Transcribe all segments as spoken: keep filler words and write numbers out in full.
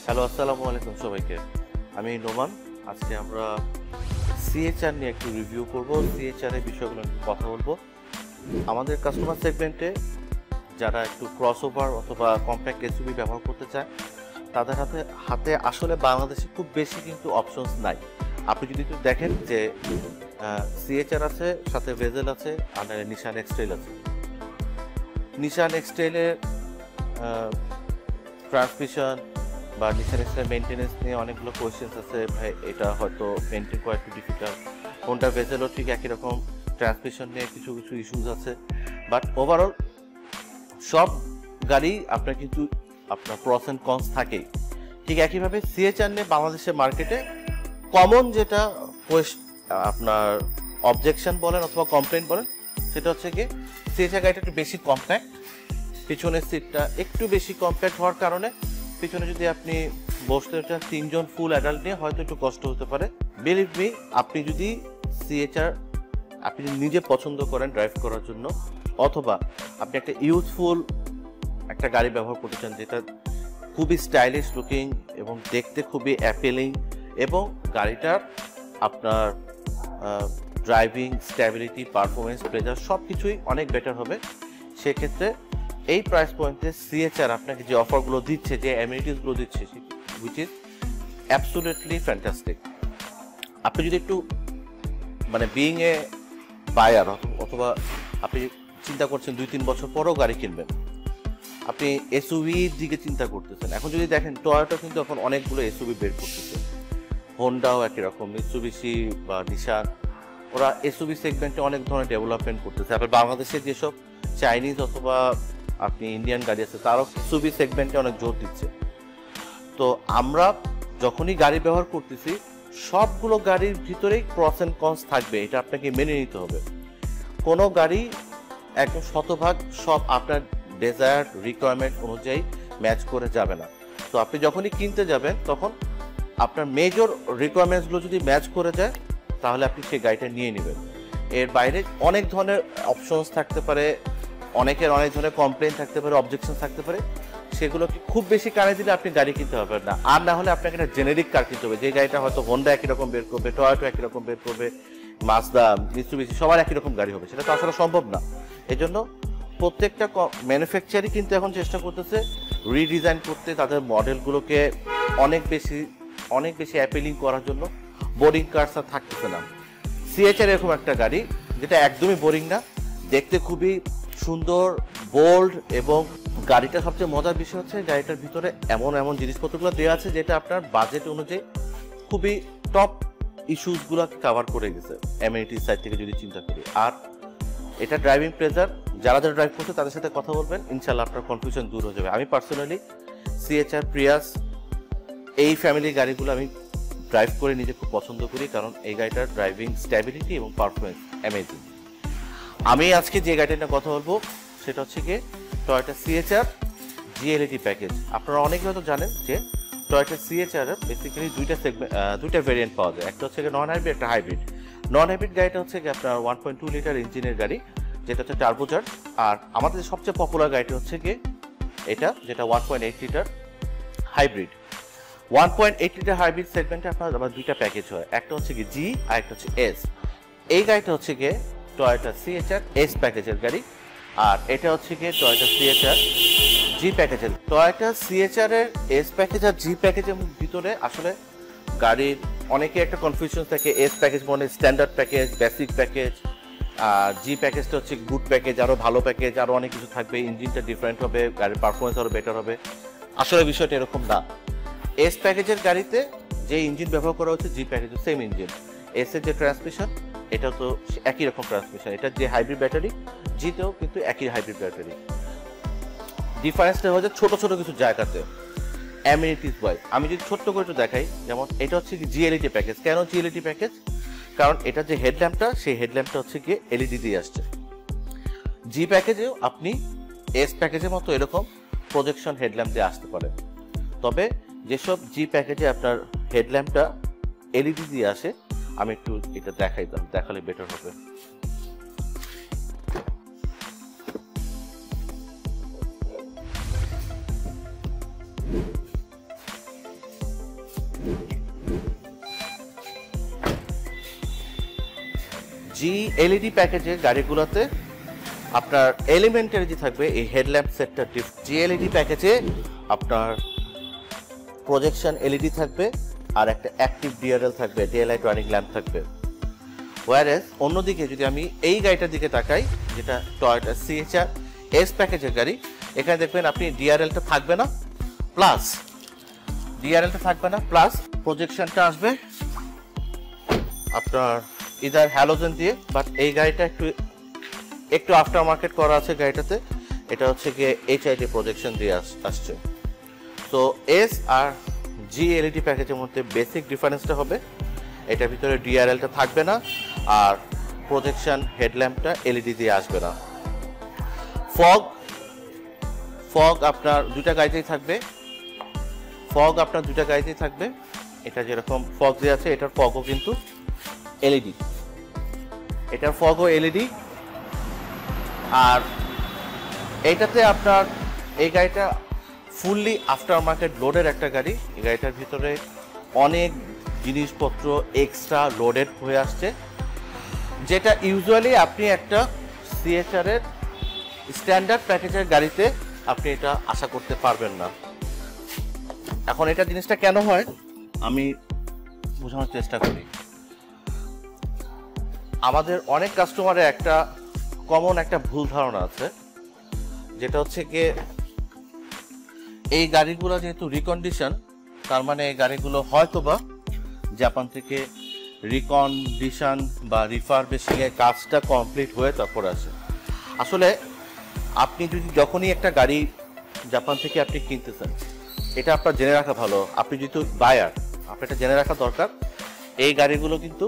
Hello, আসসালামু আলাইকুম সবাইকে। আমি নোমান। আজকে আমরা সিএচআর নিয়ে একটু রিভিউ করব, সিএচআর এর বিষয়গুলো নিয়ে কথা বলবো। আমাদের কাস্টমার সেগমেন্টে যারা একটু ক্রসওভার অথবা কম্প্যাক্ট এসইউভি ব্যবহার করতে চায় তাদের হাতে হাতে আসলে বাংলাদেশে খুব বেশি কিন্তু অপশনস নাই। আপনি যদি একটু দেখেন যে সিএচআর আছে, সাথে ভেজেল আছে, আর নিশান এক্সট্রেল আছে। নিশান এক্সট্রেলের ট্রান্সমিশন বা নিশান এক্সট্রেল মেনটেনেন্স নিয়ে অনেকগুলো কোয়েশ্চেন্স আছে, ভাই এটা হয়তো মেনটেন করা একটু ডিফিকাল্ট। হোন্ডা ভেজেলও ঠিক একই রকম, ট্রান্সমিশন নিয়ে কিছু কিছু ইস্যুস আছে। বাট ওভারঅল সব গাড়ি আপনার কিন্তু আপনার প্রস অ্যান্ড কনস থাকেই। ঠিক একইভাবে সিএচআর নিয়ে বাংলাদেশের মার্কেটে কমন যেটা আপনার অবজেকশন বলেন অথবা কমপ্লেন বলেন, সেটা হচ্ছে কি সিএচআর গাড়িটা একটু বেশি কম্প্যাক্ট। পিছনের সিটটা একটু বেশি কম্প্যাক্ট হওয়ার কারণে পিছনে যদি আপনি বসতে চান তিনজন ফুল অ্যাডাল্ট নিয়ে হয়তো একটু কষ্ট হতে পারে। বিলিভ মি, আপনি যদি সিএচআর আপনি নিজে পছন্দ করেন ড্রাইভ করার জন্য, অথবা আপনি একটা ইউথফুল একটা গাড়ি ব্যবহার করতে চান যেটা খুবই স্টাইলিশ লুকিং এবং দেখতে খুবই অ্যাপিলিং, এবং গাড়িটার আপনার ড্রাইভিং স্ট্যাবিলিটি, পারফরমেন্স, প্লেজার সব কিছুই অনেক বেটার হবে, সেক্ষেত্রে এই প্রাইস পয়েন্টে সিএচআর আপনাকে যে অফারগুলো দিচ্ছে, যে অ্যামিনিটিসগুলো দিচ্ছে, হুইচ ইজ অ্যাবসোলিউটলি ফ্যান্টাস্টিক। আপনি যদি একটু মানে বিইং এ বায়ার অথবা আপনি চিন্তা করছেন দুই তিন বছর পরেও গাড়ি কিনবেন, আপনি এসইউভির দিকে চিন্তা করতেছেন, এখন যদি দেখেন টয়োটা কিন্তু এখন অনেকগুলো এসইউভি বের করতেছে, হোন্ডাও একই রকম, মিৎসুবিশি বা নিশান, ওরা এসইউভি সেগমেন্টে অনেক ধরনের ডেভেলপমেন্ট করতেছে। আবার বাংলাদেশের যেসব চাইনিজ অথবা আপনি ইন্ডিয়ান গাড়ি আছে তারাও এসইউভি সেগমেন্টে অনেক জোর দিচ্ছে। তো আমরা যখনই গাড়ি ব্যবহার করতেছি সবগুলো গাড়ির ভিতরেই প্রস অ্যান্ড কনস থাকবে, এটা আপনাকে মেনে নিতে হবে। কোনো গাড়ি একদম শতভাগ সব আপনার ডেজায়ার রিকোয়ারমেন্ট অনুযায়ী ম্যাচ করে যাবে না। তো আপনি যখনই কিনতে যাবেন তখন আপনার মেজর রিকোয়ারমেন্টসগুলো যদি ম্যাচ করে যায় তাহলে আপনি সেই গাড়িটা নিয়ে নেবেন। এর বাইরে অনেক ধরনের অপশনস থাকতে পারে, অনেকের অনেক ধরনের কমপ্লেন থাকতে পারে, অবজেকশন থাকতে পারে, সেগুলোকে খুব বেশি কানে দিলে আপনি গাড়ি কিনতে পারবেন না। আর না হলে আপনাকে একটা জেনেরিক কার কিনতে হবে, যে গাড়িটা হয়তো হোন্ডা একই রকম বের করবে, টয়োটা একই রকম বের করবে, মাজদা, মিৎসুবিশি সবার একই রকম গাড়ি হবে, সেটা তো আসলে সম্ভব না। এই জন্য প্রত্যেকটা ম্যানুফ্যাকচারই কিন্তু এখন চেষ্টা করতেছে রিডিজাইন করতে, তাদের মডেলগুলোকে অনেক বেশি অনেক বেশি অ্যাপিলিং করার জন্য। বোরিং কার্স আর থাকতেছে না। সিএচআর এরকম একটা গাড়ি যেটা একদমই বোরিং না, দেখতে খুবই সুন্দর, বোল্ড, এবং গাড়িটা সবচেয়ে মজার বিষয় হচ্ছে গাড়িটার ভিতরে এমন এমন জিনিসপত্রগুলো দেওয়া আছে যেটা আপনার বাজেট অনুযায়ী খুবই টপ ইস্যুসগুলো কভার করে গেছে অ্যামিনিটির সাইড থেকে যদি চিন্তা করি। আর এটা ড্রাইভিং প্লেজার, যারা যারা ড্রাইভ করছে তাদের সাথে কথা বলবেন, ইনশাল্লাহ আপনার কনফিউশন দূর হয়ে যাবে। আমি পার্সোনালি সিএচআর, প্রিয়াস এই ফ্যামিলির গাড়িগুলো আমি ড্রাইভ করে নিজে খুব পছন্দ করি, কারণ এই গাড়িটার ড্রাইভিং স্ট্যাবিলিটি এবং পারফরমেন্স অ্যামেজিং। আমি আজকে যে গাড়িটা নিয়ে কথা বলবো সেটা হচ্ছে গিয়ে টয়োটা সিএচআর জিএলইডি প্যাকেজ। আপনারা অনেকে হয়তো জানেন যে টয়োটা সিএচআর বেসিক্যালি দুইটা সেগমেন্ট দুইটা ভেরিয়েন্ট পাওয়া যায়, একটা হচ্ছে নন হাইব্রিড, একটা হাইব্রিড। নন হাইব্রিড গাড়িটা হচ্ছে গিয়ে আপনার ওয়ান পয়েন্ট টু লিটার ইঞ্জিনের গাড়ি, যেটা হচ্ছে টার্বোচার্জ। আর আমাদের সবচেয়ে পপুলার গাড়িটা হচ্ছে গিয়ে এটা, যেটা one point eight litre hybrid. One point eight litre hybrid সেগমেন্টে আপনার আবার দুইটা প্যাকেজ হয়, একটা হচ্ছে গিয়ে জি আর একটা হচ্ছে এস। এই গাড়িটা হচ্ছে গিয়ে টয়োটা সিএচআর এস প্যাকেজের গাড়ি, আর এটা হচ্ছে গিয়ে টয়োটা সিএচআর জি প্যাকেজের। টয়োটা সিএচআর এর এস প্যাকেজ আর জি প্যাকেজের ভিতরে আসলে গাড়ির অনেকে একটা কনফিউশন থাকে, এস প্যাকেজ মানে স্ট্যান্ডার্ড প্যাকেজ, বেসিক প্যাকেজ, আর জি প্যাকেজটা হচ্ছে গুড প্যাকেজ, আরও ভালো প্যাকেজ, আরও অনেক কিছু থাকবে, ইঞ্জিনটা ডিফারেন্ট হবে, গাড়ির পারফরমেন্স আরও বেটার হবে। আসলে বিষয়টা এরকম না। এস প্যাকেজের গাড়িতে যে ইঞ্জিন ব্যবহার করা হচ্ছে জি প্যাকেজের সেম ইঞ্জিন। এস এর যে ট্রান্সমিশন এটা তো একই রকম ট্রান্সমিশন, এটা যে হাইব্রিড ব্যাটারি, জিতেও কিন্তু একই হাইব্রিড ব্যাটারি। ডিফারেন্সটা হচ্ছে ছোট ছোট কিছু জায়গাতে অ্যামিনিটিস ওয়াইজ। আমি যদি ছোট্ট করে একটু দেখাই, যেমন এটা হচ্ছে কি জিএলইডি প্যাকেজ। কেন জিএলইডি প্যাকেজ? কারণ এটা যে হেডল্যাম্পটা, সেই হেডল্যাম্পটা হচ্ছে গিয়ে এলইডি দিয়ে আসছে। জি প্যাকেজেও আপনি এস প্যাকেজের মতো এরকম প্রজেকশন হেডল্যাম্প দিয়ে আসতে পারে, তবে যেসব জি প্যাকেজে আপনার হেডল্যাম্পটা এলইডি দিয়ে আসে, আমি একটু এটা দেখাই, দেখালে বেটার হবে। জি এলইডি প্যাকেজের গাড়িগুলোতে আপনার এলিমেন্টারি যে থাকবে এই হেডল্যাম্প সেটটা জি এলইডি প্যাকেজে আপনার প্রজেকশন এলইডি থাকবে আর একটা অ্যাক্টিভ ডিআরএল থাকবে, ডে লাইট রানিং ল্যাম্প থাকবে। ওয়ারেস অন্যদিকে যদি আমি এই গাড়িটার দিকে তাকাই, যেটা টয়োটা সিএচআর এস প্যাকেজের গাড়ি, এখানে দেখবেন আপনি ডিআরএলটা থাকবে না, প্লাস ডিআরএলটা থাকবে না প্লাস প্রজেকশনটা আসবে আপনার ইদার হ্যালোজেন দিয়ে। বাট এই গাড়িটা একটু একটু আফটার মার্কেট করা আছে গাড়িটাতে, এটা হচ্ছে গিয়ে এইচআইডি প্রজেকশন দিয়ে আসছে। তো এস আর জি এলইডি প্যাকেজের মধ্যে বেসিক ডিফারেন্সটা হবে এটার ভিতরে ডিআরএলটা থাকবে না আর প্রজেকশন হেডল্যাম্পটা এলইডি দিয়ে আসবে না। ফগ ফগ আপনার দুইটা গাড়িতেই থাকবে, ফগ আপনার দুইটা গাড়িতেই থাকবে। এটা যেরকম ফগ দিয়ে আছে এটার ফগও কিন্তু এলইডি, এটার ফগও এলইডি। আর এইটাতে আপনার এই গাড়িটা ফুললি আফটার মার্কেট লোডের একটা গাড়ি। এই গাড়িটার ভিতরে অনেক জিনিসপত্র এক্সট্রা লোডেড হয়ে আসছে, যেটা ইউজুয়ালি আপনি একটা সিএচআর এর স্ট্যান্ডার্ড প্যাকেজের গাড়িতে আপনি এটা আশা করতে পারবেন না। এখন এটা জিনিসটা কেন হয় আমি বোঝানোর চেষ্টা করি। আমাদের অনেক কাস্টমারের একটা কমন একটা ভুল ধারণা আছে, যেটা হচ্ছে গিয়ে এই গাড়িগুলো যেহেতু রিকন্ডিশন, তার মানে এই গাড়িগুলো হয়তোবা জাপান থেকে রিকন্ডিশন বা রিফারবিশিং এর কাজটা কমপ্লিট হয়ে তারপর আসে। আসলে আপনি যদি যখনই একটা গাড়ি জাপান থেকে আপনি কিনতেছেন, এটা আপনার জেনে রাখা ভালো, আপনি যেহেতু বায়ার আপনার এটা জেনে রাখা দরকার, এই গাড়িগুলো কিন্তু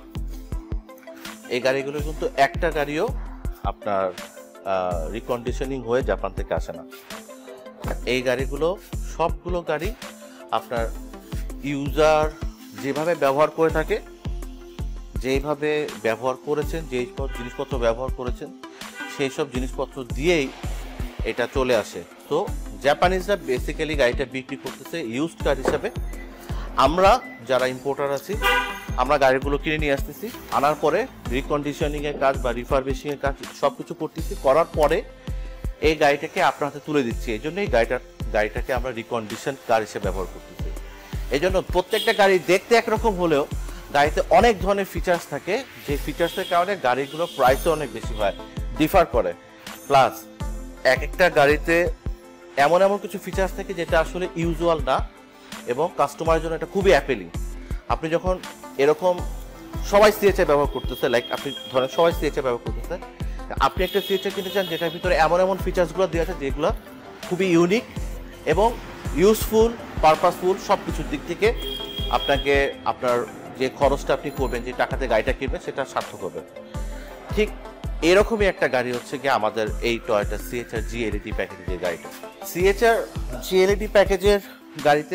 এই গাড়িগুলো কিন্তু একটা গাড়িও আপনার রিকন্ডিশনিং হয়ে জাপান থেকে আসে না। এই গাড়িগুলো সবগুলো গাড়ি আপনার ইউজার যেভাবে ব্যবহার করে থাকে, যেইভাবে ব্যবহার করেছেন, যেই সব জিনিসপত্র ব্যবহার করেছেন সেই সব জিনিসপত্র দিয়েই এটা চলে আসে। তো জাপানিজরা বেসিক্যালি গাড়িটা বিক্রি করতেছে ইউজড কার হিসাবে। আমরা যারা ইম্পোর্টার আছি আমরা গাড়িগুলো কিনে নিয়ে আসতেছি, আনার পরে রিকন্ডিশনিংয়ের কাজ বা রিফারবিশিংয়ের কাজ সব কিছু করতেছি, করার পরে এই গাড়িটাকে আপনার হাতে তুলে দিচ্ছি। এই জন্য এই গাড়িটার গাড়িটাকে আমরা রিকন্ডিশন কার হিসেবে ব্যবহার করতেছি। এই জন্য প্রত্যেকটা গাড়ি দেখতে একরকম হলেও গাড়িতে অনেক ধরনের ফিচার্স থাকে, যে ফিচার্সের কারণে গাড়িগুলোর প্রাইসও অনেক বেশি হয়, ডিফার করে। প্লাস এক একটা গাড়িতে এমন এমন কিছু ফিচার্স থাকে যেটা আসলে ইউজুয়াল না এবং কাস্টমারের জন্য এটা খুবই অ্যাপেলিং। আপনি যখন এরকম সবাই সিএচআই ব্যবহার করতেছে, লাইক আপনি ধরেন সবাই সিএচআই ব্যবহার করতেছে, আপনি একটা সিএচআই কিনতে চান যেটার ভিতরে এমন এমন ফিচার্সগুলো দেওয়া আছে যেগুলো খুবই ইউনিক এবং ইউজফুল, পারপাসফুল, সব কিছুর দিক থেকে আপনাকে আপনার যে খরচটা আপনি করবেন, যে টাকাতে গাড়িটা কিনবেন সেটা সার্থক হবে। ঠিক এরকমই একটা গাড়ি হচ্ছে কি আমাদের এই টয়োটা সিএচআর জি এলইডি প্যাকেজের যে গাড়িটা। সিএচআর জি এলইডি প্যাকেজের গাড়িতে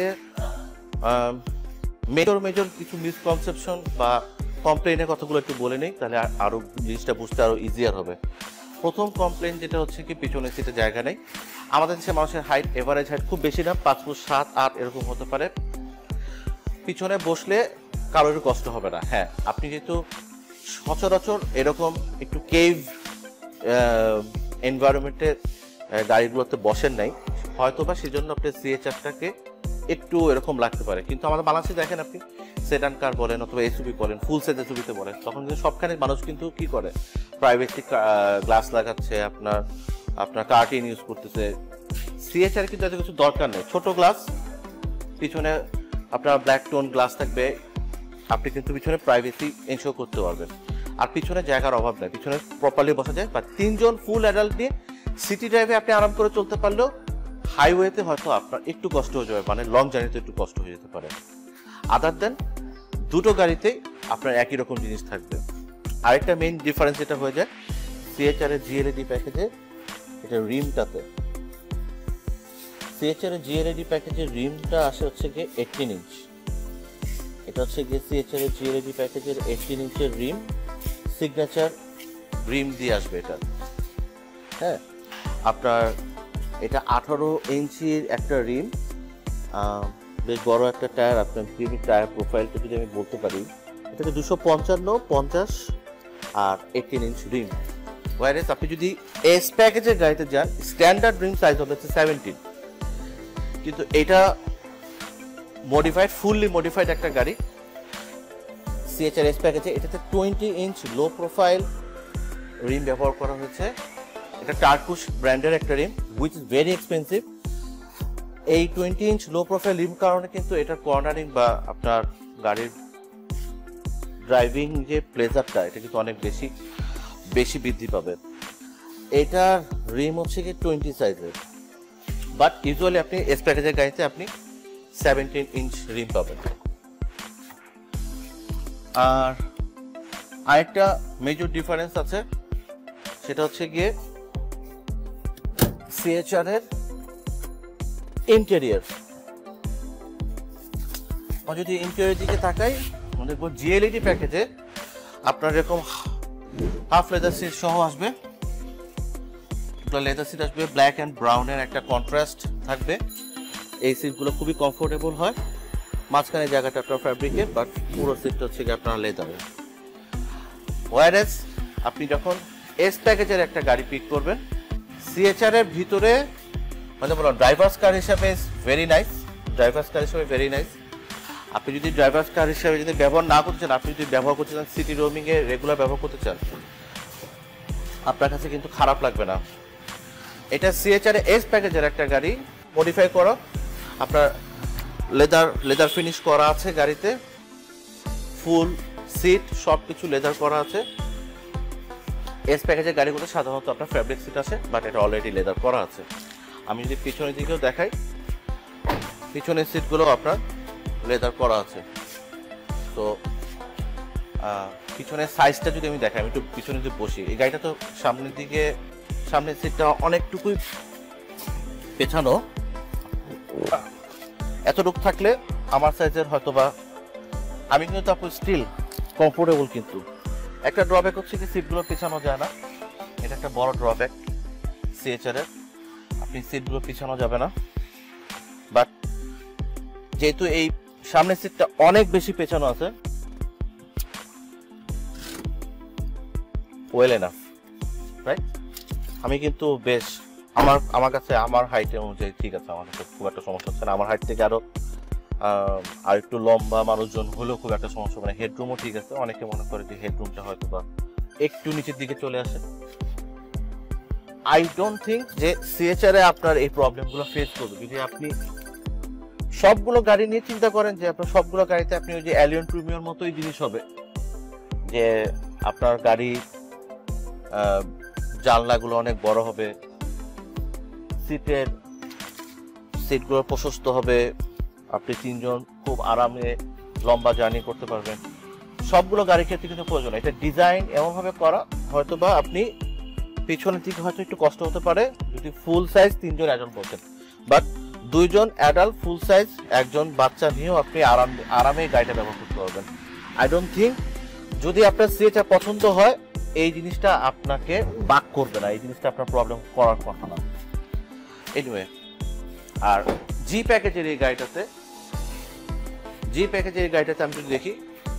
মেজর মেজর কিছু মিসকনসেপশন বা কমপ্লেনের কথাগুলো একটু বলে নেই, তাহলে আরও জিনিসটা বুঝতে আরও ইজিয়ার হবে। প্রথম কমপ্লেন যেটা হচ্ছে কি পিছনের সিটে জায়গা নেই। আমাদের দেশে মানুষের হাইট এভারেজ হাইট খুব বেশি না, পাঁচ ফুট সাত আট এরকম হতে পারে। পিছনে বসলে কারোর কষ্ট হবে না। হ্যাঁ, আপনি যেহেতু সচরাচর এরকম একটু কেভ এনভায়রনমেন্টে গাড়িগুলোতে বসেন নাই, হয়তো বা সেজন্য আপনি সিএচআরটাকে একটু এরকম লাগতে পারে। কিন্তু আমাদের বাংলাদেশে দেখেন আপনি সেডান কার বলেন অথবা এসইউভি বলেন, ফুল সাইজ এসইউভিতে বলেন, তখন কিন্তু সবখানে মানুষ কিন্তু কি করে প্রাইভেসি গ্লাস লাগাচ্ছে, আপনার আপনার কার্টিন ইউজ করতেছে। সিএচআর কিন্তু এত কিছু দরকার নেই, ছোট গ্লাস, পিছনে আপনার ব্ল্যাক টোন গ্লাস থাকবে, আপনি কিন্তু পিছনে প্রাইভেসি এনশিওর করতে পারবেন। আর পিছনে জায়গার অভাব নেই, পিছনে প্রপারলি বসা যায়। বা তিনজন ফুল অ্যাডাল্ট নিয়ে সিটি ড্রাইভে আপনি আরাম করে চলতে পারলেও হাইওয়েতে হয়তো আপনার একটু কষ্ট হয়ে যাবে, মানে লং জার্নিতে একটু কষ্ট হয়ে যেতে পারে। আদার দেন দুটো গাড়িতেই আপনার একই রকম জিনিস থাকবে। আরেকটা মেইন ডিফারেন্স যেটা হয়ে যায় সিএচআর এর জিএলইডি প্যাকেজে, এটা রিমটাতে সিএচআর এর জিএলইডি প্যাকেজের রিমটা আসে হচ্ছে গিয়ে এইটিন ইঞ্চ। এটা হচ্ছে গিয়ে সিএচআর এর জিএলইডি প্যাকেজের এইটিন ইঞ্চের রিম, সিগনেচার রিম দিয়ে আসবে এটা। হ্যাঁ, আপনার এটা আঠারো ইঞ্চির একটা রিম, বেশ বড় একটা টায়ার। আপনার রিমের টায়ার প্রোফাইলটা যদি আমি বলতে পারি, এটাকে দুশো পঞ্চান্ন পঞ্চাশ আর এইটিন ইঞ্চ রিম। ওয়ারেস আপনি যদি এস প্যাকেজের গাড়িতে যান স্ট্যান্ডার্ড রিম সাইজ হবে হচ্ছে সেভেন্টিন, কিন্তু এটা মডিফাইড ফুললি মডিফাইড একটা গাড়ি সিএচআর এস প্যাকেজে। এটাতে twenty inch low profile rim ব্যবহার করা হয়েছে। এটা টার্কুশ ব্র্যান্ডের একটা rim which is very expensive. এই twenty inch low profile rim কারণে কিন্তু এটার কর্নারিং বা আপনার গাড়ির ড্রাইভিং যে প্লেজারটা এটা কিন্তু অনেক বেশি বেশি বৃদ্ধি পাবে। এটার রিম হচ্ছে কি টোয়েন্টি সাইজের, বাট ইউজুয়ালি আপনি এস প্যাকেজের গাড়িতে আপনি সেভেন্টিন ইঞ্চ রিম পাবেন। আর আরেকটা মেজর ডিফারেন্স আছে, সেটা হচ্ছে গিয়ে সিএচআর এর ইন্টেরিয়র। যদি ইন্টেরিয়র দিকে তাকাই দেখবো জিএলইডি প্যাকেজে আপনার এরকম হাফ লেদার সিট সহ আসবে। লেদার সিট আসবে, ব্ল্যাক অ্যান্ড ব্রাউনের একটা কন্ট্রাস্ট থাকবে। এই সিটগুলো খুবই কমফোর্টেবল হয়। মাঝখানে জায়গাটা আপনার ফ্যাব্রিকের, বাট পুরো সিটটা হচ্ছে কি আপনার লেদারের। ওয়ারেস আপনি যখন এস প্যাকেজের একটা গাড়ি পিক করবেন সিএচআর এর ভিতরে, মানে বলো ড্রাইভার্স কার হিসাবে ভেরি নাইস, ড্রাইভার্স কার হিসাবে ভেরি নাইস। আপনি যদি ড্রাইভার্স কার হিসাবে যদি ব্যবহার না করতে চান, আপনি যদি ব্যবহার করতে চান সিটি রোমিংয়ে রেগুলার ব্যবহার করতে চান, আপনার কাছে কিন্তু খারাপ লাগবে না। এটা সিএচআর এস প্যাকেজের একটা গাড়ি, মডিফাই করা, আপনার লেদার লেদার ফিনিশ করা আছে গাড়িতে, ফুল সিট সব কিছু লেদার করা আছে। এস প্যাকেজের গাড়িগুলো সাধারণত আপনার ফ্যাব্রিক সিট আসে, বাট এটা অলরেডি লেদার করা আছে। আমি যদি পিছনের দিকেও দেখাই, পিছনের সিটগুলো আপনার লেদার করা আছে। তো পিছনের সাইজটা যদি আমি দেখাই, আমি একটু পিছনে যদি বসি, এই গাড়িটা তো সামনের দিকে সামনের সিটটা অনেকটুকুই পেছানো, এতটুকু থাকলে আমার সাইজের হয়তো বা আমি কিন্তু তারপর স্টিল কমফোর্টেবল। কিন্তু একটা ড্রব্যাক হচ্ছে কি সিটগুলো পেছানো যায় না, এটা একটা বড় ড্রব্যাক সিএচআর এর, আপনি সিটগুলো পেছানো যাবে না। বাট যেহেতু এই সামনের সিটটা অনেক বেশি পেছানো আছে, ওয়েল এনাফ রাইট। আমি কিন্তু বেশ আমার আমার কাছে আমার হাইটের অনুযায়ী ঠিক আছে, আমার কাছে খুব একটা সমস্যা হচ্ছে না। আমার হাইট থেকে আরো আর একটু লম্বা মানুষজন হলেও খুব একটা সমস্যা হবে না। হেডরুমও ঠিক আছে, অনেকে মনে করে যে হেডরুমটা হয়তো বা একটু নিচের দিকে চলে আসে। আই ডোন্ট থিঙ্ক যে সিএচআর এ আপনার এই প্রবলেমগুলো ফেস করবে যদি আপনি সবগুলো গাড়ি নিয়ে চিন্তা করেন যে আপনার সবগুলো গাড়িতে আপনি ওই যে অ্যালিয়ন প্রিমিয়ার মতোই জিনিস হবে, যে আপনার গাড়ি জানলাগুলো অনেক বড় হবে, সিটের সিটগুলো প্রশস্ত হবে, আপনি তিনজন খুব আরামে লম্বা জার্নি করতে পারবেন। সবগুলো গাড়ির ক্ষেত্রে কিন্তু প্রয়োজন। এটা ডিজাইন এমনভাবে করা, হয়তো বা আপনি পিছনের দিকে হয়তো একটু কষ্ট হতে পারে যদি ফুল সাইজ তিনজন অ্যাডাল্ট বসেন, বাট দুইজন অ্যাডাল্ট ফুল সাইজ একজন বাচ্চা নিয়েও আপনি আরাম আরামে গাড়িটা ব্যবহার করতে পারবেন। আই ডোন্ট থিঙ্ক যদি আপনার সিএচআর পছন্দ হয় এই জিনিসটা আপনাকে বাক করবে না, এই জিনিসটা আপনার প্রবলেম করার কথা না। এনিওয়ে, আর জি প্যাকেজের এই গাড়িটাতে জি প্যাকেজের এই গাড়িটাতে আমি যদি দেখি,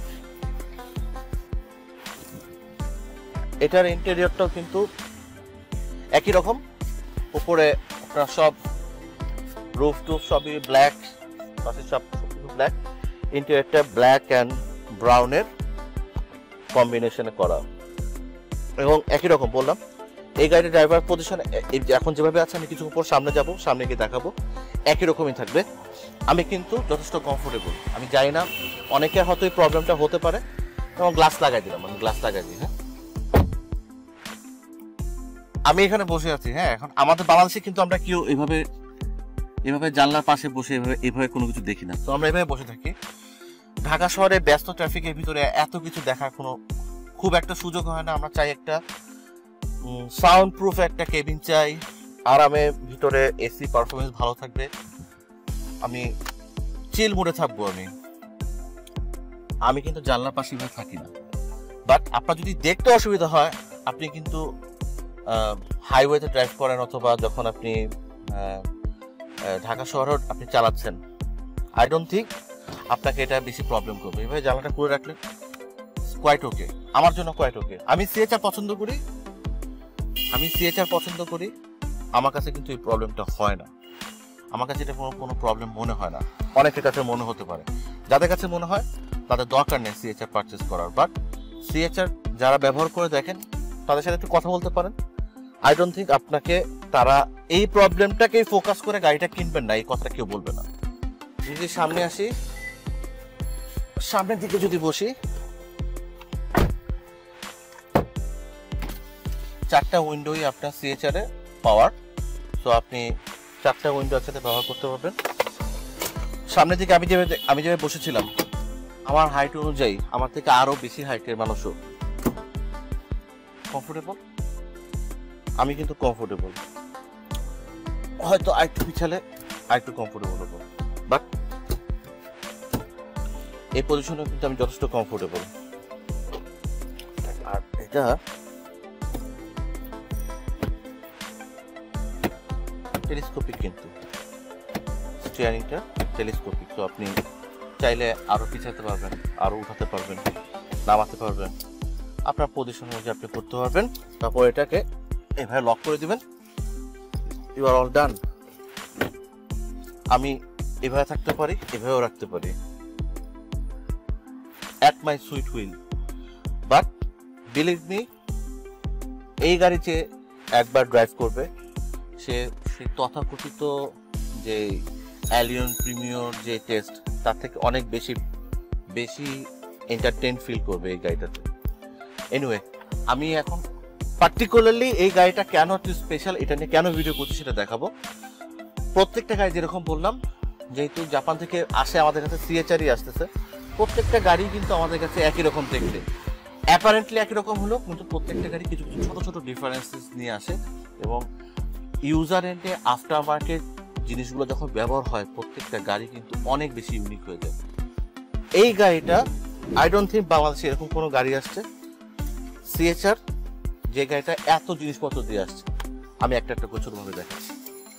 এটার ইন্টেরিয়রটাও কিন্তু একই রকম। উপরে আপনার সব রুফ টুফ সবই ব্ল্যাক, সব কিছু ব্ল্যাক, ইন্টেরিয়রটা ব্ল্যাক অ্যান্ড ব্রাউনের কম্বিনেশনে করা এবং একই রকম। বললাম এই গাড়ির ড্রাইভার পজিশন এখন যেভাবে আছে, আমি কিছু উপর সামনে যাব, সামনে গিয়ে দেখাবো, একই রকমই থাকবে। আমি কিন্তু যথেষ্ট কমফোর্টেবল। আমি জানি না অনেকের হয়তো এই প্রবলেমটা হতে পারে, এবং গ্লাস লাগাই দিলাম, আমি গ্লাস লাগাই দিই। হ্যাঁ, আমি এখানে বসে আছি। হ্যাঁ, এখন আমাদের বাংলাদেশে কিন্তু আমরা কেউ এভাবে এভাবে জানলার পাশে বসে এভাবে এভাবে কোনো কিছু দেখি না, তো আমরা এভাবে বসে থাকি। ঢাকা শহরে ব্যস্ত ট্রাফিকের ভিতরে এত কিছু দেখার কোনো খুব একটা সুযোগ হয় না। আমরা চাই একটা সাউন্ড প্রুফ একটা কেবিন চাই, আরামে ভিতরে এসি পারফরমেন্স ভালো থাকবে, আমি চিল মোডে থাকবো। আমি আমি কিন্তু জানলার পাশে থাকি না। বাট আপনার যদি দেখতে অসুবিধা হয়, আপনি কিন্তু হাইওয়েতে ড্রাইভ করেন অথবা যখন আপনি ঢাকা শহরেও আপনি চালাচ্ছেন, আই ডোন্ট থিঙ্ক আপনাকে এটা বেশি প্রবলেম করবে। এভাবে জানলাটা খুলে রাখলেন, কোয়াইট ওকে, আমার জন্য কোয়াইট ওকে। আমি সিএচআর পছন্দ করি, আমি সিএচআর পছন্দ করি, আমার কাছে কিন্তু এই প্রবলেমটা হয় না, আমার কাছে এটা কোনো কোনো প্রবলেম মনে হয় না। অনেকের কাছে মনে হতে পারে, যাদের কাছে মনে হয় তাদের দরকার নেই সিএচআর পারচেস করার। বাট সিএচআর যারা ব্যবহার করে দেখেন তাদের সাথে একটু কথা বলতে পারেন। আই ডোন্ট থিঙ্ক আপনাকে তারা এই প্রবলেমটাকেই ফোকাস করে গাড়িটা কিনবেন না, এই কথাটা কেউ বলবে না। যদি সামনে আসি, সামনের দিকে যদি বসি, চারটা উইন্ডোই আপনার সিএচআর এ পাওয়ার, তো আপনি চারটা উইন্ডো একসাথে ব্যবহার করতে পারবেন। সামনের দিকে আমি যেভাবে আমি যেভাবে বসেছিলাম, আমার হাইট অনুযায়ী আমার থেকে আরো বেশি হাইটের মানুষও কমফোর্টেবল, আমি কিন্তু কমফোর্টেবল, হয়তো আরেকটু পিছালে আরেকটু কমফোর্টেবল হবো, বাট এই পজিশনে কিন্তু আমি যথেষ্ট কমফোর্টেবল। আর এটা টেলিস্কোপিক, কিন্তু স্টিয়ারিংটা টেলিস্কোপিক, তো আপনি চাইলে আরো পিছাতে পারবেন, আরো উঠাতে পারবেন, নামাতে পারবেন, আপনার পজিশন অনুযায়ী আপনি করতে পারবেন। তারপর এটাকে এভাবে লক করে দিবেন, ইউ আর অল ডান। আমি এভাবে থাকতে পারি, এভাবেও রাখতে পারি, at my sweet wheel. But believe me, এই গাড়ি যে একবার ড্রাইভ করবে সে সেই তথাকথিত যে অ্যালিয়ন প্রিমিয়র যে টেস্ট, তার থেকে অনেক বেশি বেশি এন্টারটেইন ফিল করবে এই গাড়িটাতে। এনিওয়ে, আমি এখন পার্টিকুলারলি এই গাড়িটা কেন একটু স্পেশাল, এটা নিয়ে কেন ভিডিও করছি সেটা দেখাবো। প্রত্যেকটা গাড়ি যেরকম বললাম, যেহেতু জাপান থেকে আসে আমাদের কাছে সিএচআরই আসতেছে, প্রত্যেকটা গাড়ি কিন্তু আমাদের কাছে একই রকম দেখতে, অ্যাপারেন্টলি একই রকম হলো, কিন্তু প্রত্যেকটা গাড়ি কিছু কিছু ছোট ছোট ডিফারেন্সেস নিয়ে আসে, এবং ইউজার এন্ডে আফটার মার্কেট জিনিসগুলো যখন ব্যবহার হয় প্রত্যেকটা গাড়ি কিন্তু অনেক বেশি ইউনিক হয়ে যায়। এই গাড়িটা আই ডোন্ট থিঙ্ক বাংলাদেশে এরকম কোনো গাড়ি আসছে সিএচআর যে গাড়িটা এত জিনিসপত্র দিয়ে আসছে। আমি একটা একটা করে ছোটভাবে দেখাচ্ছি।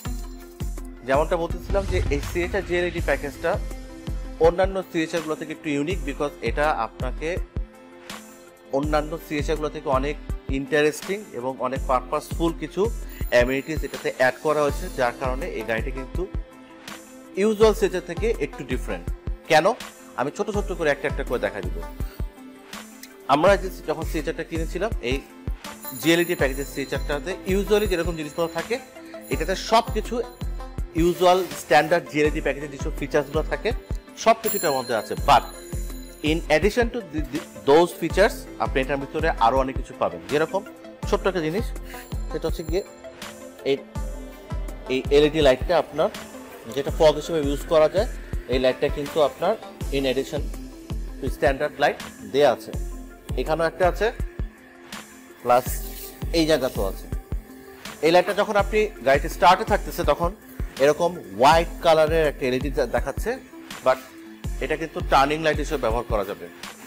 যেমনটা বলতেছিলাম যে এই সিএচআর জিএলইডি প্যাকেজটা অন্যান্য সিএচআর গুলো থেকে একটু ইউনিক, বিকজ এটা আপনাকে অন্যান্য সিএচআর গুলো থেকে অনেক ইন্টারেস্টিং এবং অনেক পারপাসফুল কিছু অ্যামিনিটিস এটাতে অ্যাড করা হয়েছে, যার কারণে এই গাড়িটা কিন্তু ইউজুয়াল সিএচআর থেকে একটু ডিফারেন্ট। কেন? আমি ছোট ছোট করে একটা একটা করে দেখা দিব। আমরা যে যখন সিএচআরটা কিনেছিলাম, এই জিএলইডি প্যাকেজের সিএচআরটাতে ইউজুয়ালি যেরকম জিনিসপত্র থাকে, এটাতে সব কিছু ইউজুয়াল স্ট্যান্ডার্ড জিএলইডি প্যাকেজের যেসব ফিচার্সগুলো থাকে সব কিছুটার মধ্যে আছে। But in addition to those features আপনি এটার ভিতরে আরও অনেক কিছু পাবেন। যেরকম ছোট্ট একটা জিনিস, সেটা হচ্ছে গিয়ে এই এই এলইডি লাইটটা আপনার যেটা ফগ হিসেবে ইউজ করা যায়, এই লাইটটা কিন্তু আপনার in addition to standard light দেয়া আছে। এখানেও একটা আছে, প্লাস এই জায়গাতেও আছে। এই লাইটটা যখন আপনি গাড়িটি স্টার্টে থাকতেছে তখন এরকম হোয়াইট কালারের একটা এলইডি দেখাচ্ছে, বাট এটা কিন্তু টার্নিং লাইট হিসেবে ব্যবহার করা যাবে,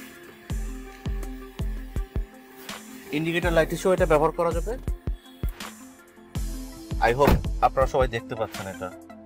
ইন্ডিকেটর লাইট হিসেবে এটা ব্যবহার করা যাবে। আই হোপ আপনারা সবাই দেখতে পাচ্ছেন। এটা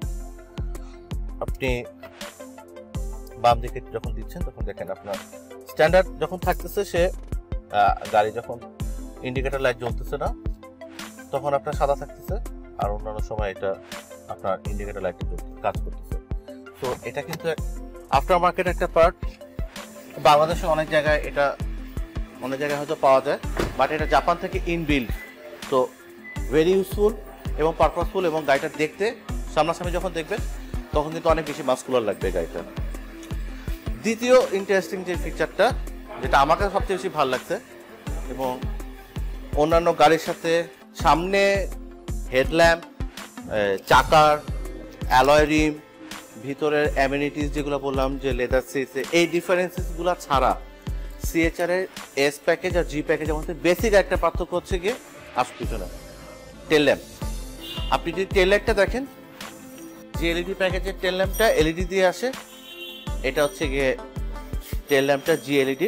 আপনি বাম দিকে যখন দিচ্ছেন তখন দেখেন আপনার স্ট্যান্ডার্ড যখন থাকতেছে, সে গাড়ি যখন ইন্ডিকেটর লাইট জ্বলতেছে না তখন আপনার সাদা থাকতেছে, আর অন্যান্য সময় এটা আপনার ইন্ডিকেটর লাইট কাজ করতেছে। তো এটা কিন্তু আফটার মার্কেট একটা পার্ট, বাংলাদেশে অনেক জায়গায় এটা অনেক জায়গায় হয়তো পাওয়া যায়, বাট এটা জাপান থেকে ইনবিল্ড, তো ভেরি ইউজফুল এবং পারপাসফুল, এবং গাড়িটা দেখতে সামনাসামনি যখন দেখবেন তখন কিন্তু অনেক বেশি মাস্কুলার লাগবে গাড়িটা। দ্বিতীয় ইন্টারেস্টিং যে ফিচারটা, যেটা আমার কাছে সবচেয়ে বেশি ভালো লাগছে এবং অন্যান্য গাড়ির সাথে, সামনে হেডল্যাম্প, চাকার অ্যালয় রিম, ভিতরের অ্যামিনিটিস যেগুলো বললাম যে লেদার সিটস, এই ডিফারেন্সেসগুলো ছাড়া সিএচআর এর এস প্যাকেজ আর জি প্যাকেজের মধ্যে বেসিক একটা পার্থক্য হচ্ছে গিয়ে আর কিছু না, টেল ল্যাম্প। আপনি যদি টেল ল্যাম্পটা দেখেন, যে এলইডি প্যাকেজের টেল ল্যাম্পটা এলইডি দিয়ে আসে, এটা হচ্ছে গিয়ে টেল ল্যাম্পটা জি এলইডি,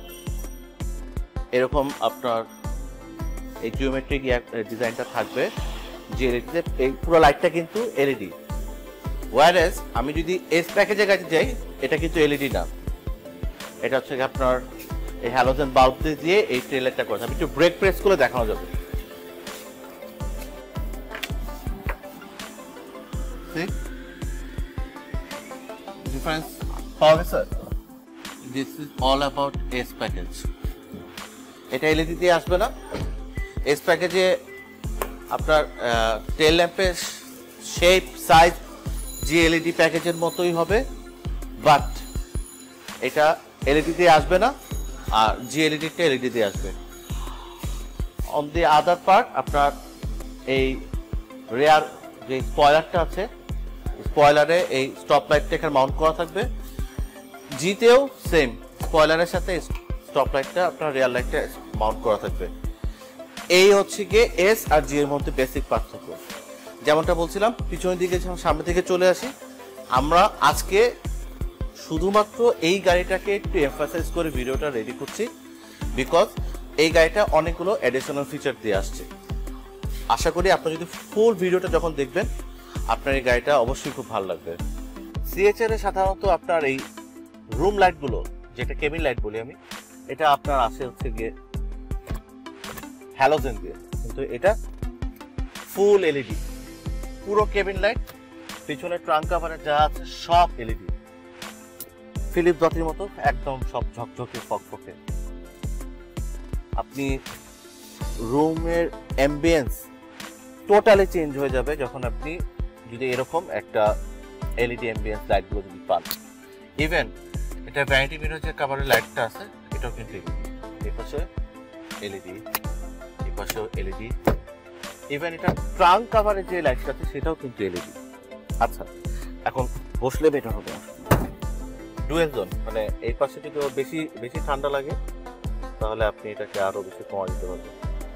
এরকম আপনার এই জিওমেট্রিক ডিজাইনটা থাকবে জি এলইডিতে। এই পুরো লাইটটা কিন্তু এলইডি। ওয়ারএস আমি যদি এস প্যাকেজে গাড়িতে যাই, এটা কিন্তু এলইডি না, এটা হচ্ছে আপনার এই হ্যালোজেন বাল্ব দিয়ে এই টেল লাইটটা করা যাবে। একটু ব্রেক প্রেস করে দেখানো যাবে। See? Difference পাওয়া গেছে? This is all about S package. এটা এলইডি দিয়ে আসবে না। এস প্যাকেজে আপনার টেল ল্যাম্পের শেপ সাইজ জি এলইডি প্যাকেজের মতোই হবে, বাট এটা এলইডি দিয়ে আসবে না, আর জি এলইডিটা এলইডি দিয়ে আসবে। অন দি আদার পার্ট আপনার এই রেয়ার যে স্পয়লারটা আছে, স্পয়লারে এই স্টপ লাইটটা এখানে মাউন্ট করা থাকবে। জিতেও সেম, স্পয়লারের সাথে স্টপ লাইটটা আপনার রিয়ার লাইটটা মাউন্ট করা থাকবে। এই হচ্ছে গিয়ে এস আর জি এর মধ্যে বেসিক পার্থক্য। যেমনটা বলছিলাম, পিছনের দিকে যখন সামনের দিকে চলে আসি, আমরা আজকে শুধুমাত্র এই গাড়িটাকে একটু এমফাসাইজ করে ভিডিওটা রেডি করছি, বিকজ এই গাড়িটা অনেকগুলো অ্যাডিশনাল ফিচার দিয়ে আসছে। আশা করি আপনি যদি ফুল ভিডিওটা যখন দেখবেন, আপনার এই গাড়িটা অবশ্যই খুব ভালো লাগবে। সিএচআর এ সাধারণত আপনার এই রুম লাইটগুলো, যেটা কেবিন লাইট বলি আমি, এটা আপনার আসে হচ্ছে গিয়ে হ্যালোজেন দিয়ে, কিন্তু এটা ফুল এলইডি, পুরো কেবিন লাইট, পিছনে ট্রাঙ্ক কাভারে যা আছে সব এলইডি, ফিলিপ বাতির মতো একদম সব ঝকঝকে ফকফকে। আপনি রুমের অ্যাম্বিয়েন্স টোটালি চেঞ্জ হয়ে যাবে যখন আপনি যদি এরকম একটা এলইডি অ্যাম্বিয়েন্স লাইটগুলো যদি পান। ইভেন এটা ভ্যানিটি মিরর যে কাভারের লাইটটা আছে, এটাও কিন্তু এই পাশে এলইডি, এই পাশেও এলইডি, ইভেন এটা ট্রাঙ্ক কাভারের যে লাইটটা আছে সেটাও কিন্তু এলইডি। আচ্ছা, এখন বসলে বেটার হবে। ডুয়েল জোন, মানে এই পাশে যদি বেশি বেশি ঠান্ডা লাগে তাহলে আপনি এটাকে আরো বেশি কমা দিতে পারবেন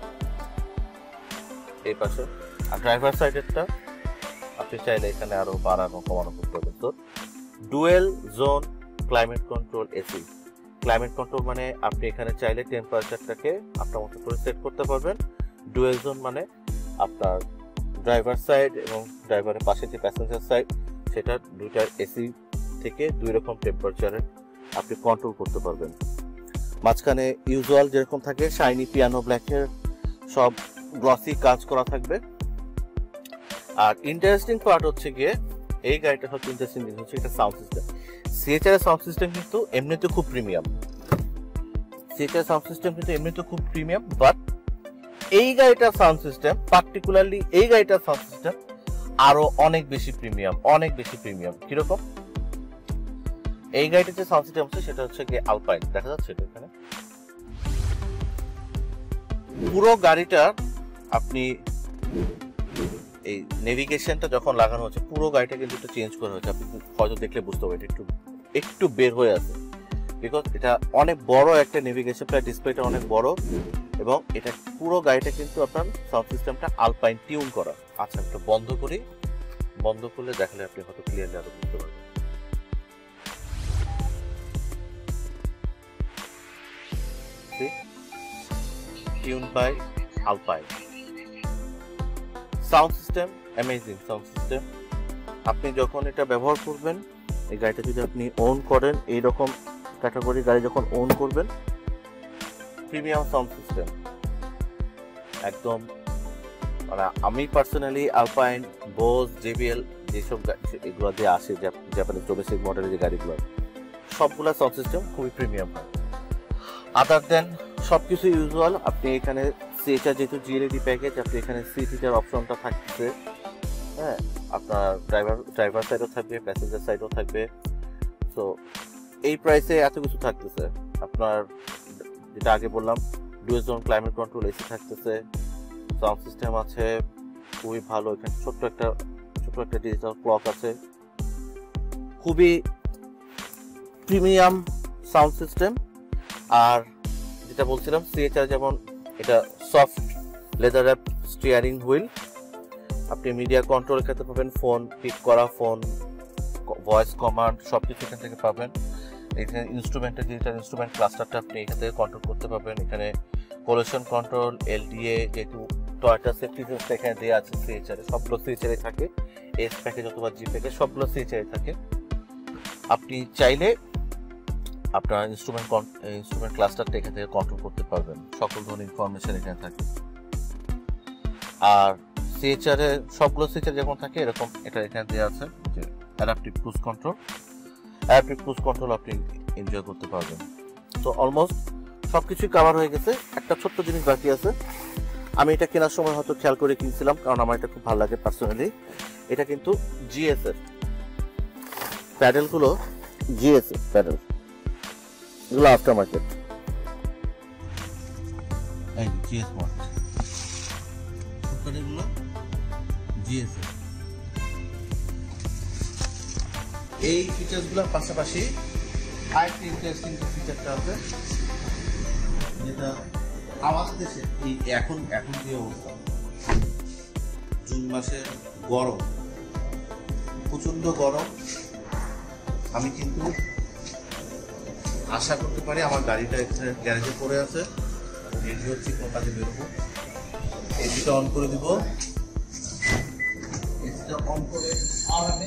এই পাশে। আর ড্রাইভার সাইডেরটা আপনি চাইলে এখানে আরো বাড়ানো কমানো করতে পারবেন। তো dual zone climate control AC. Climate control মানে আপনি এখানে চাইলে টেম্পারেচারটাকে আপনার মতো করে সেট করতে পারবেন। ডুয়েল জোন মানে আপনার ড্রাইভার সাইড এবং ড্রাইভারের পাশে যে প্যাসেঞ্জার সাইড, সেটা দুইটার এসি থেকে দুই রকম টেম্পারেচারে আপনি কন্ট্রোল করতে পারবেন। মাঝখানে ইউজুয়াল যেরকম থাকে শাইনি পিয়ানো ব্ল্যাকের সব গ্লসি কাজ করা থাকবে। আর ইন্টারেস্টিং পার্ট হচ্ছে গিয়ে এই গাড়িটা হচ্ছে ইন্টারেস্টিং জিনিস হচ্ছে এটা সাউন্ড সিস্টেম। সিএচআর এর সাউন্ড সিস্টেম কিন্তু এমনিতে খুব প্রিমিয়াম, সিএচআর সাউন্ড সিস্টেম কিন্তু এমনিতে খুব প্রিমিয়াম, বাট এই গাড়িটার সাউন্ড সিস্টেম, পার্টিকুলারলি এই গাড়িটার সাউন্ড সিস্টেম আরো অনেক বেশি প্রিমিয়াম, অনেক বেশি প্রিমিয়াম। কিরকম? এই গাড়িটার যে সাউন্ড সিস্টেম আছে সেটা হচ্ছে গিয়ে আলপাইন, দেখা যাচ্ছে এটা এখানে। পুরো গাড়িটা আপনি এই নেভিগেশনটা যখন লাগানো হচ্ছে, পুরো গাড়িটা কিন্তু একটু চেঞ্জ করা হয়েছে। আপনি হয়তো দেখলে বুঝতে পারবেন একটু একটু বের হয়ে আছে, বিকজ এটা অনেক বড় একটা নেভিগেশন, প্রায় ডিসপ্লেটা অনেক বড়, এবং এটা পুরো গাড়িটা কিন্তু আপনার সাউন্ড সিস্টেমটা আলপাইন টিউন করা। আচ্ছা, একটু বন্ধ করি, বন্ধ করলে দেখালে আপনি হয়তো ক্লিয়ারলি আরো বুঝতে পারবেন। Tune by Alpine sound system, amazing sound system. আপনি যখন এটা ব্যবহার করবেন, এই গাড়িটা যদি আপনি ওন করেন, এইরকম ক্যাটাগরি গাড়ি যখন ওন করবেন, প্রিমিয়াম সাউন্ড সিস্টেম একদম। মানে আমি পার্সোনালি আলপাইন, বোস, জেবিএল যেসব এগুলো দিয়ে আসে, জাপানের ডোমেস্টিক মডেলের যে গাড়িগুলো, সবগুলা সাউন্ড সিস্টেম খুবই প্রিমিয়াম হয়। আদার দেন সবকিছু ইউজুয়াল। আপনি এখানে সিএচআর যেহেতু জিএলইডি প্যাকেজ, আপনি এখানে সিট হিটার অপশনটা থাকছে, হ্যাঁ, আপনার ড্রাইভার ড্রাইভার সাইডও থাকবে, প্যাসেঞ্জার সাইডও থাকবে। সো এই প্রাইসে এত কিছু থাকতেছে। আপনার যেটা আগে বললাম, dual zone climate control AC থাকতেছে, সাউন্ড সিস্টেম আছে খুবই ভালো। এখানে ছোট্ট একটা ছোট্ট একটা ডিজিটাল ক্লক আছে, খুবই প্রিমিয়াম সাউন্ড সিস্টেম। আর যেটা বলছিলাম, সিএচআর যেমন এটা soft leather wrap steering wheel, আপনি মিডিয়া কন্ট্রোল এখানে পাবেন, ফোন পিক করা, ফোন ভয়েস কমান্ড সব কিছু এখান থেকে পাবেন। এখানে ইনস্ট্রুমেন্টের ডিজিটাল ইনস্ট্রুমেন্ট ক্লাস্টারটা আপনি এখান থেকে কন্ট্রোল করতে পারবেন। এখানে পলিউশন কন্ট্রোল, এলডিএ, যেহেতু টয়োটা সেফটি সেন্সর এখানে দেওয়া আছে সিএচআরে, সবগুলো সিএচআরে থাকে, এস প্যাকেজ অথবা জি প্যাকেজ সবগুলো সিএচআরে থাকে। আপনি চাইলে আপনার ইনস্ট্রুমেন্ট ইনস্ট্রুমেন্ট ক্লাস্টারটা এখান থেকে কন্ট্রোল করতে পারবেন, সকল ধরনের ইনফরমেশন এখানে থাকে। আর সিএইচআর এ সবগুলো সিএইচআর যেমন থাকে এরকম এটা এখানে দেওয়া আছে যে adaptive cruise control, adaptive cruise control আপনি এনজয় করতে পারবেন। তো অলমোস্ট সব কিছুই কাভার হয়ে গেছে, একটা ছোট্ট জিনিস বাকি আছে। আমি এটা কেনার সময় হয়তো খেয়াল করে কিনছিলাম, কারণ আমার এটা খুব ভালো লাগে পার্সোনালি। এটা কিন্তু জিএস এর প্যাডেলগুলো, জিএস এর প্যাডেল, এগুলো আফটার মার্কেট। এই জিএস মডেল প্যাডেলগুলো জিএস এর। এই ফিচারসগুলোর পাশাপাশি আরেকটি ইন্টারেস্টিং ফিচারটা আছে, যেটা আমাদের দেশে এই এখন এখন যে অবস্থা, জুন মাসে গরম, প্রচন্ড গরম, আমি কিন্তু আশা করতে পারি আমার গাড়িটা এখানে গ্যারেজে পড়ে আছে, রেডি হচ্ছে কোনো কাজে বেরোবো। এসিটা অন করে দিব, এসিটা অন করে আরামে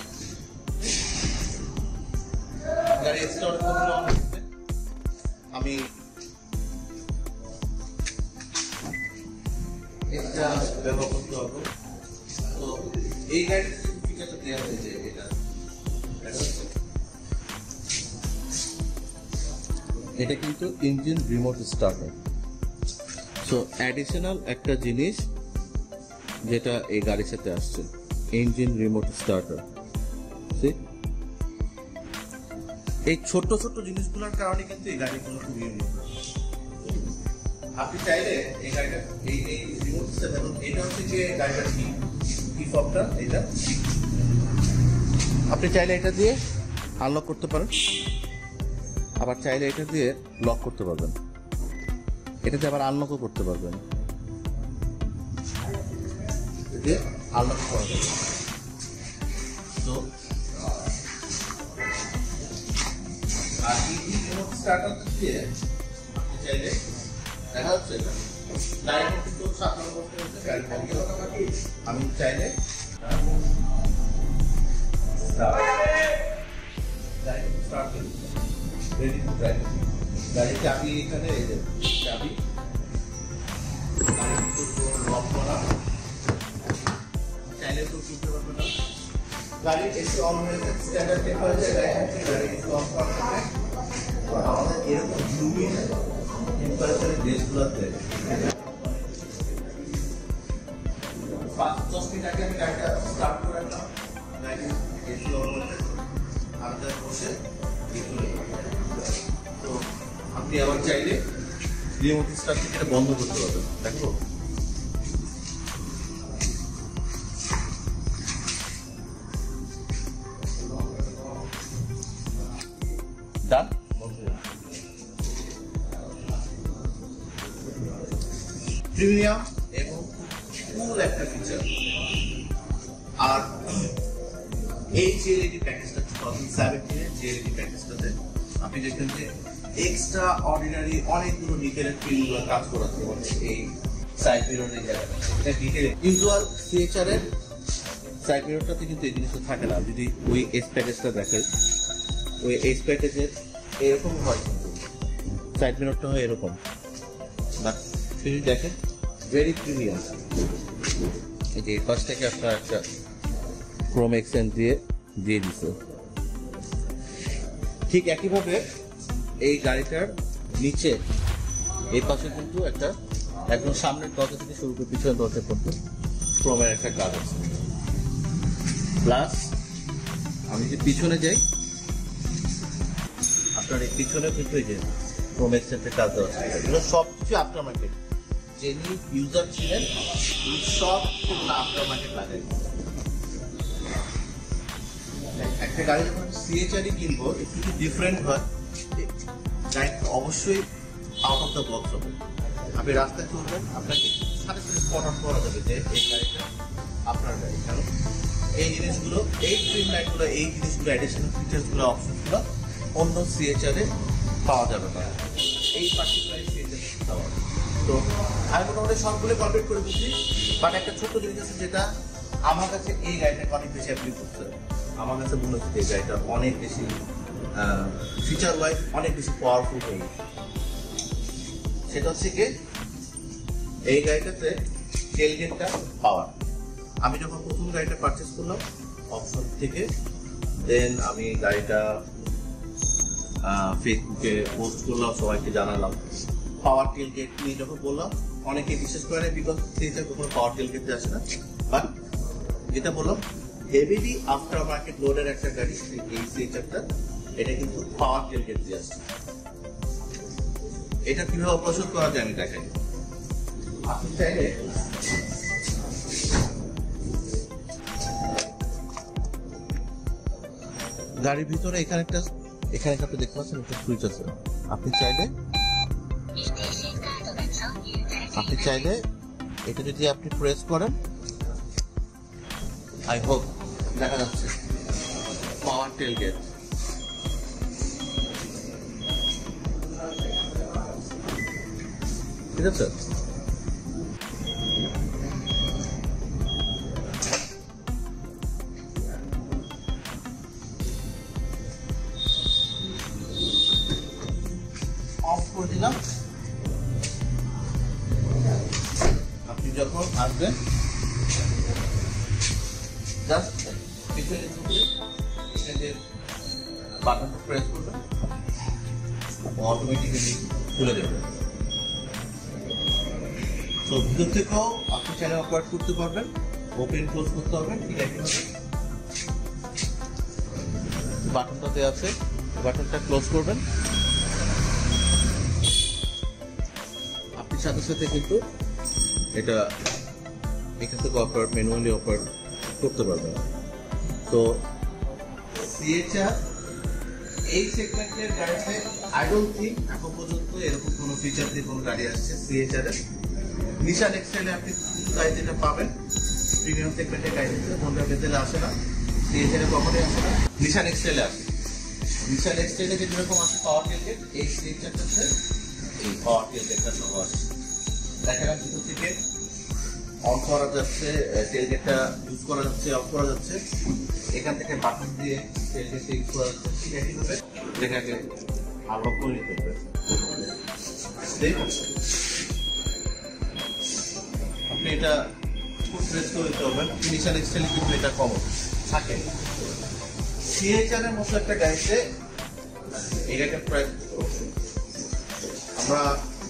গাড়ি এসিটা অন করে অন করতে আমি এটা ব্যবহার করতে হবে। তো এই গাড়ির ফিচারটা দেওয়া আছে যে এটা এটা কিন্তু engine remote starter. So additional একটা জিনিস যেটা এই গাড়ির সাথে আসছে, ইঞ্জিন রিমোট স্টার্টার। এই ছোট্ট ছোট্ট জিনিসগুলোর কারণে কিন্তু এই গাড়িগুলো খুব ইউনিক। আপনি চাইলে এই গাড়িটা এই এই রিমোট সিস্টেম, এটা হচ্ছে যে গাড়িটার কি কি ফবটা, এটা আপনি চাইলে এটা দিয়ে আনলক করতে পারেন, আবার চাইলে এটা দিয়ে লক করতে পারবেন, এটাতে আবার আনলকও করতে পারবেন, দিয়ে আনলক করা যাবে। তো আর এই রিমোট স্টার্টার দিয়ে আপনি চাইলে দেখা হচ্ছে গাড়ি কিন্তু সাত নম্বর করতে গাড়ি আমি চাইলে গাড়ি চাবি এখানে চাবি লক করা, চাইলে তো তুলতে পারবে না। গাড়ি এসে অন হয়ে যায়, স্ট্যান্ডার্ড চেক হয়ে যায়, গাড়ি এসে অন করা থাকে। আমাদের এরকম হিউমিড টেম্পারেচারের দেশগুলোতে পাঁচ দশ মিনিট আগে আমি গাড়িটা স্টার্ট করে রাখলাম, গাড়ি এসে অন হয়ে হাতে বসে। তো আপনি আবার চাইলে রিমোট স্টার্ট থেকে এটা বন্ধ করতে পারবেন। দেখো ডান, প্রিমিয়াম এবং ফুল একটা ফিচার। আর এই জিএলইডি প্যাকেজটা টু থাউজেন্ড সেভেন্টিনের জিএলইডি প্যাকেজটাতে আপনি দেখবেন যে এক্সট্রা অর্ডিনারি অনেকগুলো নিকেলের পিনগুলো কাজ করাচ্ছে এই সাইড মিররের এই জায়গাটা। এটা ডিটেল ইউজুয়াল সিএইচআর এর সাইড মিররটাতে কিন্তু এই জিনিসটা থাকে না। যদি ওই এস প্যাকেজটা দেখেন, ওই এস প্যাকেজের এরকম হয়, সাইড মিররটা হয় এরকম, বাট যদি দেখেন ভেরি প্রিমিয়াম। এই যে ফার্স্ট থেকে আপনার একটা ক্রোম এক্সচেঞ্জ দিয়ে দিয়ে দিছে। ঠিক একইভাবে এই গাড়িটার নিচে এই পাশে কিন্তু একটা একদম সামনের দরজা থেকে শুরু করে পিছনের দরজা পর্যন্ত ক্রোমের একটা কাজ আছে। প্লাস আমি যে পিছনে যাই, আপনার এই পিছনে কিন্তু এই যে ক্রোম এক্সচেঞ্জের কাজ দেওয়া আছে। এগুলো সব কিছু আফটার মার্কেট, যিনি ইউজার ছিলেন সব আফটার মার্কেট লাগাই। একটা গাড়ি যখন সিএইচআর কিনবো একটু যদি ডিফারেন্ট হয়, গাড়িটা অবশ্যই আউট অফ দ্য বক্স হবে। আপনি রাস্তায় চলবেন, আপনাকে সাথে সাথে স্পট আউট করা যাবে যে এই গাড়িটা আপনার গাড়ি। কারণ এই জিনিসগুলো, এই ট্রিম লাইটগুলো, এই জিনিসগুলো, অ্যাডিশনাল ফিচার্সগুলো, অপশনসগুলো অন্য সিএইচআর এ পাওয়া যাবে না, এই পার্টিকুলার সিএইচআর পাওয়া যাবে। তো আমি মোটামুটি সবগুলো কমপ্লিট করে দিচ্ছি, বাট একটা ছোট্ট জিনিস আছে যেটা আমার কাছে এই গাড়িটাকে অনেক বেশি অ্যাপ্লাই করছে। আমার কাছে মনে হচ্ছে এই গাড়িটা অনেক বেশি ফিচার ওয়াইজ অনেক বেশি পাওয়ারফুল হয়ে গেছে। সেটা হচ্ছে কি এই গাড়িটাতে টেলগেটটা পাওয়ার। আমি যখন প্রথম গাড়িটা পারচেস করলাম অপশন থেকে, দেন আমি গাড়িটা ফেসবুকে পোস্ট করলাম, সবাইকে জানালাম পাওয়ার টেলগেট নিয়ে। যখন বললাম অনেকে বিশেষ করে বিকজ সিএচআর কখনো পাওয়ার টেলগেট আসে না, বাট যেটা বললাম হেভিলি আফটার মার্কেট লোডের একটা গাড়ি এই সিএচআরটা, এটা কিন্তু পাওয়ার টেলগেট দিয়ে আসছে। এটা কিভাবে অপারেশন করা যায় আমি দেখাই। আপনি চাইলে গাড়ির ভিতরে এখানে একটা এখানে একটা দেখতে পাচ্ছেন একটা সুইচ আছে। আপনি চাইলে আপনি চাইলে এটা যদি আপনি প্রেস করেন, আই হোপ দেখা যাচ্ছে পাওয়ার টেলগেট। ঠিক আছে, অফ করে দিলাম। আপনি যখন আসবেন জাস্ট পিছনে ঢুকে বাটন প্রেস করবেন, অটোমেটিক্যালি খুলে দেবে। তো ভিতর থেকেও আপনি চাইলে অপারেট করতে পারবেন, ওপেন ক্লোজ করতে পারবেন। ঠিক আছে, বাটনটাতে আছে, বাটনটা ক্লোজ করবেন। আপনি সাথে সাথে কিন্তু এটা এখান থেকে অপারেট ম্যানুয়ালি অপারেট করতে পারবেন। তো সিএচআর এই সেগমেন্টের গাড়িতে আই ডোন্ট থিঙ্ক এখন পর্যন্ত এরকম কোনো ফিচার দিয়ে কোনো গাড়ি আসছে সিএচআর এর। নিশান এক্সেলে আপনি গাড়ি যেটা পাবেন প্রিমিয়াম সেগমেন্টের গাড়িতে, হোন্ডা ভেজেলে আসে না, সিএচআর এ কখনোই আসে না, নিশান এক্সেলে আসে। নিশান এক্সেলে যে যেরকম আছে পাওয়ার টেলগেট, এই সিএচআরটাতে এই পাওয়ার টেলগেটটা সহ আসে। দেখা গেল ভিতর থেকে অন করা যাচ্ছে, টেলগেটটা ইউজ করা যাচ্ছে, অফ করা যাচ্ছে, এখান থেকে বাটন দিয়ে টেলগেটটা ইউজ করা যাচ্ছে। ঠিক একইভাবে এটাকে আনলক করে নিতে হবে। আপনি এটা প্রেস করে দিতে পারবেন। নিশান এক্সেলে কিন্তু এটা কমন থাকে। সিএচআর এর মতো একটা গাড়িতে এই গাড়িটা প্রাইস আমরা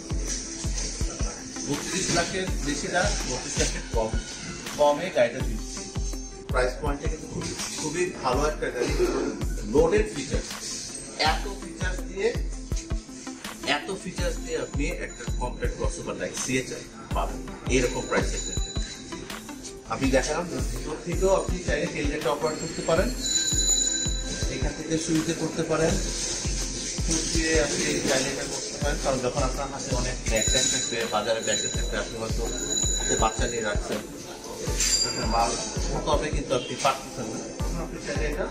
বত্রিশ লাখের বেশি না, বত্রিশ লাখের কম কমে গাড়িটা দিচ্ছি। প্রাইস পয়েন্টটা কিন্তু খুবই খুবই ভালো একটা গাড়ি, লোডেড ফিচার্স। এত ফিচার্স দিয়ে এত ফিচার্স দিয়ে আপনি একটা কমপ্যাক্ট ক্রসওভার লাইক সিএচআর পাবেন এরকম প্রাইস সেগমেন্টে। আপনি দেখালাম ভিতর থেকেও আপনি চাইলে টেলগেটটা অপারেট করতে পারেন, এখান থেকে সুইচে করতে পারেন, সুইচ দিয়ে আপনি চাইলে এটা করতে পারেন। কারণ যখন আপনার হাতে অনেক ব্যাগট্যাগ থাকবে, বাজারে ব্যাগট্যাগ থাকবে, আপনি হয়তো হাতে বাচ্চা নিয়ে রাখছেন, মাল তবে কিন্তু আপনি পারতেছেন না, আপনি চাইলে এটা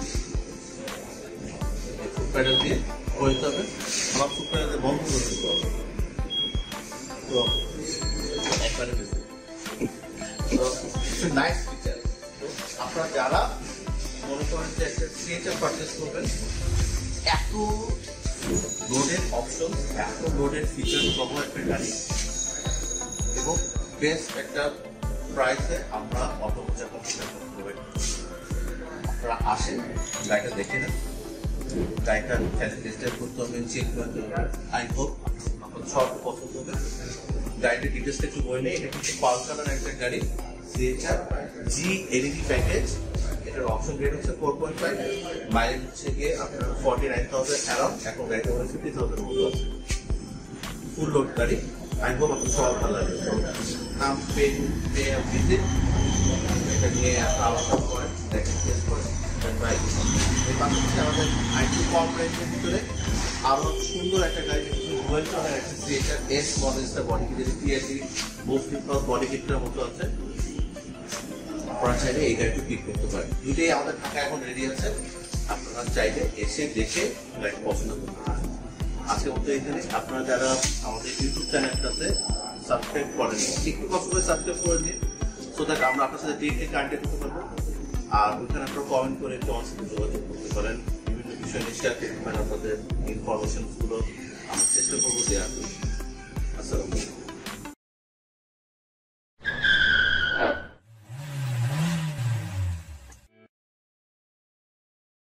ফুট প্যাডেল দিয়ে করতে হবে। আমার ফুট প্যাডেল বন্ধ করে দিতে হবে। তো একবারে বেশি তো নাইস ফিচার। আপনারা যারা মনে করেন যে একটা সিএচআর পারচেস করবেন, এত লোডের অপশন, এত লোডের ফিচার সহ একটা গাড়ি এবং বেস্ট একটা প্রাইসে আমরা অটোমোজার প্রোভাইড। আপনারা আসেন, গাড়িটা দেখে নেন, গাড়িটা টেস্ট করতে হবে, চেক করতে হবে। আই হোপ আপনার সব পছন্দ হবে। গাড়িটার ডিটেলসটা একটু বই নেই। এটা কিন্তু পাল কালার একটা গাড়ি, সিএচআর জি এলইডি প্যাকেজ। এটার অপশন রেট হচ্ছে ফোর পয়েন্ট ফাইভ, মাইলেজ হচ্ছে গিয়ে আপনার ফর্টি নাইন থাউজেন্ড অ্যারাউন্ড। এখন গাড়িটা মনে ফিফটি থাউজেন্ড মতো আছে, ফুল লোড গাড়ি। আই হোপ আপনার সবার ভালো লাগে। নাম পে পে ভিজিট, এটা নিয়ে আপনার আলোচনা করেন, দেখেন, টেস্ট করেন। ভাই এই পাশাপাশি আমাদের আইটি কম রেঞ্জের ভিতরে আরো সুন্দর একটা গাড়ি, ডুয়েল টোনের একটা সিএচআর এস মডেলসটা বডি কিট, যদি টিআরডি বুস্টিং প্লাস বডি কিটটার মতো আছে। আপনারা চাইলে এই গাড়িটা পিক করতে পারেন। দুইটাই আমাদের ঢাকা এখন রেডি আছে, আপনারা চাইলে এসে দেখে গাড়ি পছন্দ করতে পারেন। আজকে মতো এখানে আপনারা যারা আমাদের ইউটিউব চ্যানেলটাতে সাবস্ক্রাইব করেন, একটু কষ্ট করে সাবস্ক্রাইব করে দিন, সো দ্যাট আমরা আপনার সাথে ডিরেক্টলি কানেক্ট করতে পারবো। আর ওইখানে আপনারা কমেন্ট করে একটু আমার সাথে যোগাযোগ করতে পারেন, বিভিন্ন বিষয় নিয়ে শেয়ার করতে পারেন আপনাদের ইনফরমেশনগুলো আমি চেষ্টা করবো দেওয়ার জন্য।